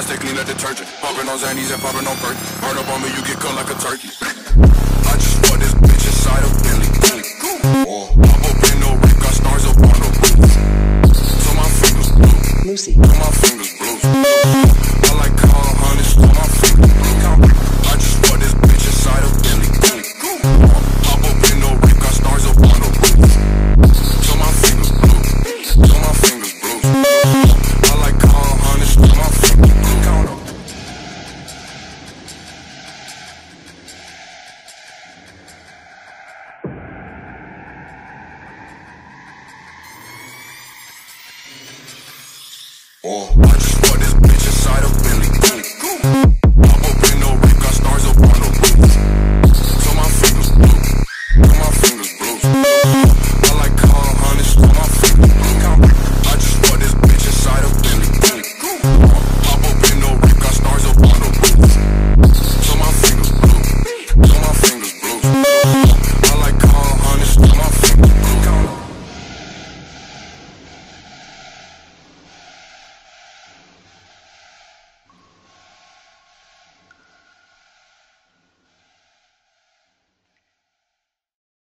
stay clean like detergent. Popping on Xannies and popping on Perk. Burn up on me, you get cut like a turkey. I just fucked this bitch inside a Bentley. Pop up in no Rick, got stars up on the roof. So my fingers blue. Lucy. So my fingers blue. I like Carl Hunters, so my fingers blue. I just fucked this bitch inside a Bentley. Pop up in no Rick, got stars up on the roof. So my fingers blue. So my fingers blue. I like Carl Hunters, so my fingers blue. I just fucked this bitch inside a Bentley.